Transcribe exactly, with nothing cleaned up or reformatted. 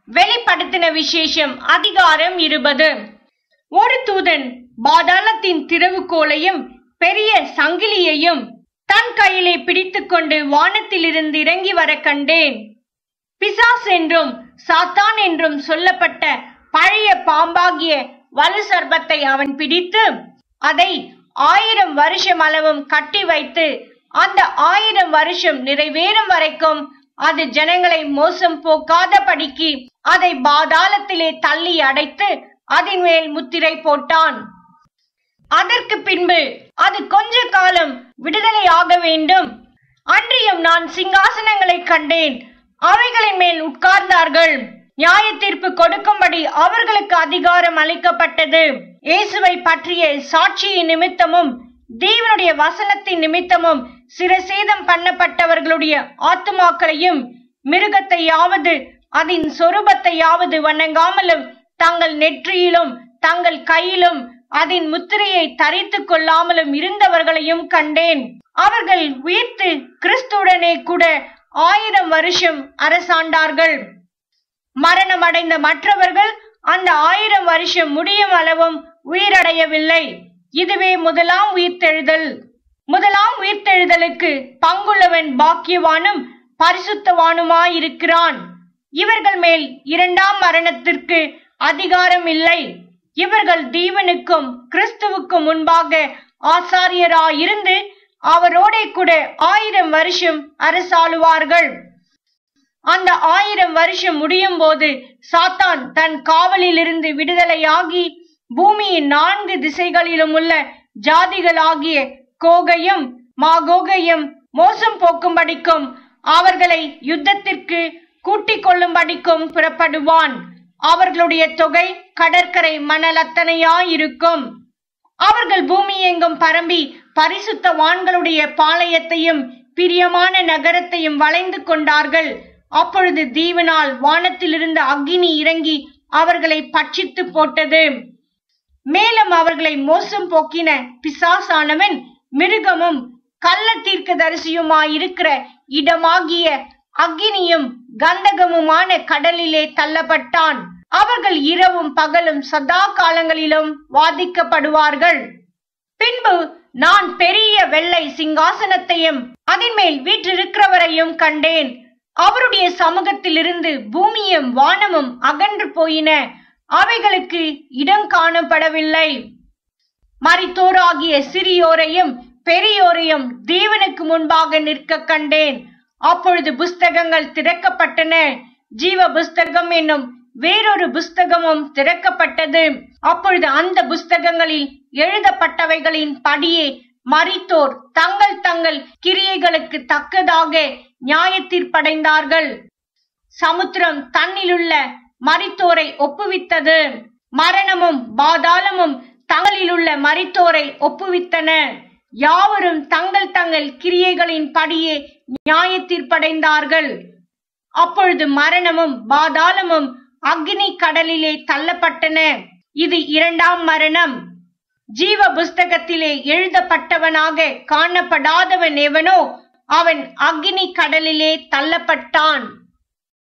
வெளிப்படுத்தின விசேஷம் அதிகாரம் இருபது. ஒரு தூதன் பாதாளத்தின் திறவுகோலையும் பெரிய சங்கிலியையும் தன் கையிலே பிடித்துக்கொண்டு வானத்திலிருந்து இறங்கி வர கண்டேன். பிசாஸ் என்றும் சாத்தான் என்றும் சொல்லப்பட்ட பழைய பாம்பாகிய வலு சர்ப்பத்தை அவன் பிடித்து அதை ஆயிரம் வருஷம் அளவும் கட்டி வைத்து அந்த ஆயிரம் வருஷம் நிறைவேறும் வரைக்கும் அது ஜனங்களை மோசம் போக்காத படிக்கு அதை பாதாளத்திலே தள்ளி அடைத்து அதன் மேல் முத்திரை போட்டான். அதற்கு பின்பு அது கொஞ்ச காலம் விடுதலை ஆக வேண்டும். அன்றியும் நான் சிங்காசனங்களை கண்டேன், அவைகளின் மேல் உட்கார்ந்தார்கள். நியாய தீர்ப்பு கொடுக்கும்படி அவர்களுக்கு அதிகாரம் அளிக்கப்பட்டது. இயேசுவை பற்றிய சாட்சியின் நிமித்தமும் தேவனுடைய வசனத்தின் நிமித்தமும் சிரசேதம் பண்ணப்பட்டவர்களுடைய ஆத்துமாக்களையும் மிருகத்தையாவது அதன் சொரூபத்தையாவது வணங்காமலும் தங்கள் நெற்றியிலும் தங்கள் கையிலும் அதன் முத்திரையை தரித்து கொள்ளாமலும் இருந்தவர்களையும் கண்டேன். அவர்கள் உயிர்த்து கிறிஸ்துவுடனே கூட ஆயிரம் வருஷம் அரசாண்டார்கள். மரணம் அடைந்த மற்றவர்கள் அந்த ஆயிரம் வருஷம் முடியும் அளவும் உயிரடையவில்லை. இதுவே முதலாம் உயிர்த்தெழுதல். முதலாம் உயிர்த்தெழுதலுக்கு பங்குள்ளவன் பாக்கியவானும் பரிசுத்தவானுமாயிருக்கிறான். இவர்கள் மேல் இரண்டாம் மரணத்திற்கு அதிகாரம் இல்லை. இவர்கள் தேவனுக்கும் கிறிஸ்துவுக்கும் முன்பாக ஆசாரியராயிருந்து அவரோட கூட ஆயிரம் வருஷம் அரசாளுவார்கள். அந்த ஆயிரம் வருஷம் முடியும் போது சாத்தான் தன் காவலிலிருந்து விடுதலையாகி பூமியின் நான்கு திசைகளிலும் உள்ள ஜாதிகளாகிய கோகையும் மாகோகையும் மோசம் போக்கும்படிக்கும் அவர்களை யுத்தத்திற்கு கூட்டிக் கொள்ளும்படிக்கும் புறப்படுவான். அவர்களுடைய தொகை கடற்கரை மணல் அத்தனையாயிருக்கும். அவர்கள் பூமி எங்கும் பரம்பி பரிசுத்தவான்களுடைய பாளையத்தையும் பிரியமான நகரத்தையும் வளைந்து கொண்டார்கள். அப்பொழுது தீவனால் வானத்திலிருந்து அக்கினி இறங்கி அவர்களை பட்சித்து போட்டது. மேலும் அவர்களை மோசம் போக்கின பிசாசானவன் மிருகமும் கள்ள தீர்க்கதரிசியுமாயிருக்கிற இடமாகிய அக்கினியும் கந்தகமுமான கடலிலே தள்ளப்பட்டான். அவர்கள் இரவும் பகலும் சதா காலங்களிலும் வாதிக்கப்படுவார்கள். பின்பு நான் பெரிய வெள்ளை சிங்காசனத்தையும் அதன் மேல் வீற்றிருக்கிறவரையும் கண்டேன். அவருடைய சமூகத்திலிருந்து பூமியும் வானமும் அகன்று போயின, அவைகளுக்கு இடம் காணப்படவில்லை. மரித்தோராகிய சிறியோரையும் பெரியோரையும் தேவனுக்கு முன்பாக நிற்க கண்டேன். அப்பொழுது புஸ்தகங்கள் திறக்கப்பட்டன. ஜீவ புஸ்தகம் என்னும் வேறொரு புஸ்தகமும் திறக்கப்பட்டது. அப்பொழுது அந்த புஸ்தகங்களில் எழுதப்பட்டவைகளின் படியே மரித்தோர் தங்கள் தங்கள் கிரியைகளுக்கு தக்கதாக நியாய தீர்ப்படைந்தார்கள். சமுத்திரம் தன்னிலுள்ள மரித்தோரை ஒப்புவித்தது. மரணமும் பாதாளமும் தங்களிலுள்ள மரித்தோரை ஒப்புவித்தன. யாவரும் தங்கள் தங்கள் கிரியைகளின் படியே நியாய தீர்ப்படைந்தார்கள். அப்பொழுது மரணமும் பாதாளமும் அக்னி கடலிலே தள்ளப்பட்டன. இது இரண்டாம் மரணம். ஜீவ புஸ்தகத்திலே எழுதப்பட்டவனாக காணப்படாதவன் எவனோ அவன் அக்னி கடலிலே தள்ளப்பட்டான்.